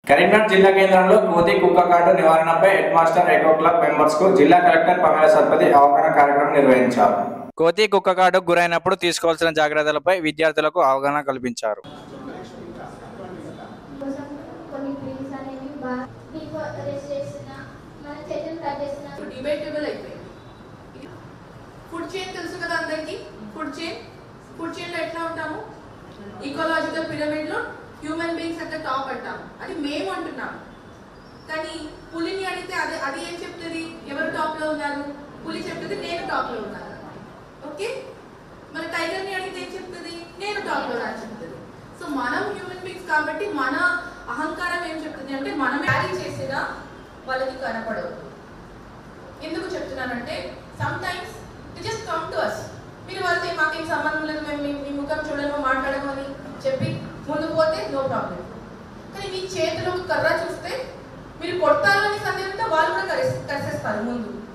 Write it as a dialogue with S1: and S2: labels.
S1: కరీంనగర్ జిల్లా కేంద్రంలో కోతి కుక్క కాటు నివారణపై head master eco club members కు జిల్లా కలెక్టర్ పమేల సత్పతి అవగాహన కార్యక్రమం నిర్వహించారు. కోతి కుక్క కాటుకు గురైనప్పుడు తీసుకోవాల్సిన జాగ్రత్తలపై విద్యార్థులకు అవగాహన కల్పించారు.
S2: ఫుడ్ చైన్ తెలుసు కదా అందరికి. ఫుడ్ చైన్ లో ఎట్లా ఉంటాము, ఈకోలాజికల్ పిరమిడ్ లో human beings at the top అంటాము. అది మేము అంటున్నాము. కానీ పులిని అడిగితే అది ఏం చెప్తుంది, ఎవరు టాప్ లో ఉన్నారు? పులి చెప్తుంది నేను టాప్ లో ఉన్నాను. ఓకే, మన టైగర్ ని అడిగితే ఏం చెప్తుంది, నేను టాప్ లో అని చెప్తుంది. సో మనం హ్యూమన్ బీయింగ్స్ కాబట్టి మన అహంకారం ఏం చెప్తుంది అంటే మనం క్యారీ చేసినా వాళ్ళకి కనపడవు. ఎందుకు చెప్తున్నానంటే sometimes they just come to us. మీరు వాళ్ళతో మాకేం సంబంధం లేదు, మేము మీ ముఖం చూడము మాట్లాడము అని చెప్పి ముందు పోతే నో ప్రాబ్లం. కానీ మీ చేతిలో కర్ర చూస్తే మీరు కొడతారు అనే సందేహంతో వాళ్ళు కూడా కరిసేస్తారు ముందు.